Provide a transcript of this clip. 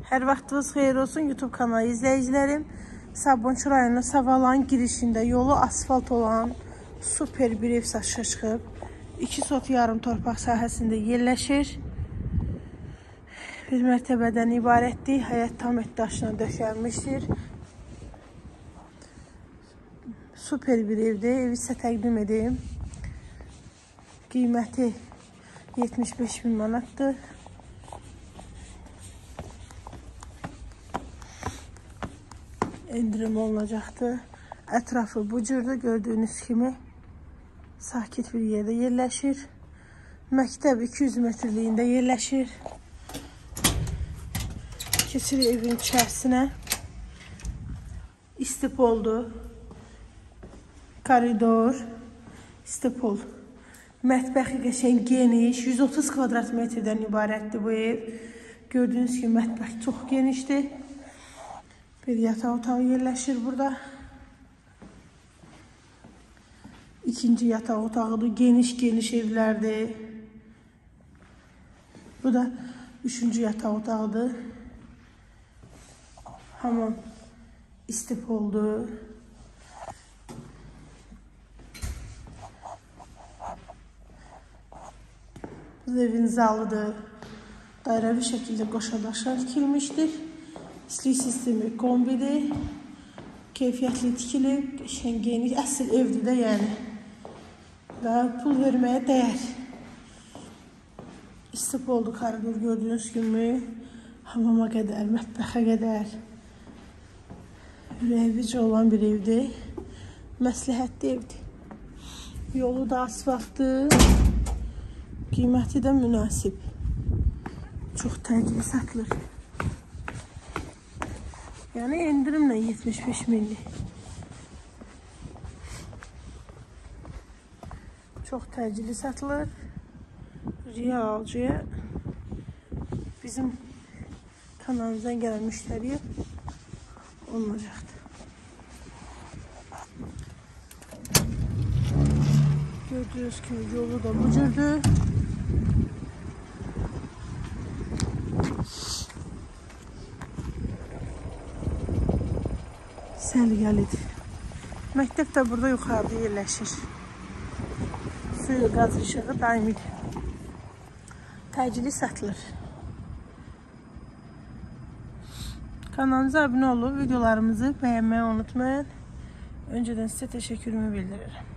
Hər vaxtınız xeyir olsun YouTube kanalı izləyicilərim. Sabunçu rayonu Savalan girişində yolu asfalt olan super bir ev satışa çıxıb. 2 sot yarım torpaq sahəsində yerləşir. Bir mərtəbədən ibarətdir. Həyət tam daşla döşənmişdir. Super bir evdir. Evi sizə təqdim edeyim. Qiyməti 75.000 manatdır. İndirim olunacaqdır. Ətrafı bu cürdür. Gördüyünüz kimi sakit bir yerdə yerləşir. Məktəb 200 metrliyində yerləşir. Keçirik evin içərisinə. İstipoldur. Koridor. İstipol. Mətbəxi qəşəng geniş. 130 kvadrat metrdən ibarətdir bu ev. Gördüyünüz kimi mətbəx çox genişdir. Bir yatağı otağı yerləşir burada. İkinci yatağı otağıdır. Geniş evlərdir. Bu da üçüncü yatağı otağıdır. Hamam istipoldur. Bu evin zalıdır. Dairəvi şəkildə qoşa-daşa tikilmişdir. İstilik sistemi kombidir. Keyfiyyətli tikilib. Qəşəng geniş. Əsl evdir də yəni. Daha pul verməyə dəyər. İstipoldu koridor gördüyünüz kimi. Hamama qədər, mətbəxə qədər. Ürəyici olan bir evdir. Məsləhətli evdir. Yolu da asfaltdır. Qiyməti də münasib. Çox təcili satılır. Yəni endirimlə 75.000. Çox təcili satılır. Riya alıcıya bizim kanalımızdan gələn müştəriyə olunacaqdır. Gördüyünüz kimi yolu da bu cürdür. Səliqəlidir. Məktəb də burada yuxarıda yerləşir. Suyu, qaz, işığı daimidir. Təcili satılır. Kanalımıza abunə olub, videolarımızı bəyənməyi unutmayın. Öncədən sizə təşəkkürümü bildirirəm.